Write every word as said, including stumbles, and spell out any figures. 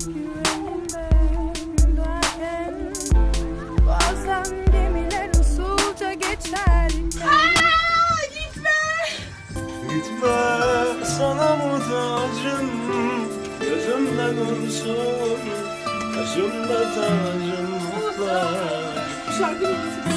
güvenimde gülerken bazen gemiler usulca geçer. Aa, gitme! Gitme, sana muhtacım, gözümde dursun, başımda tacım mutlak. Şarkı babası.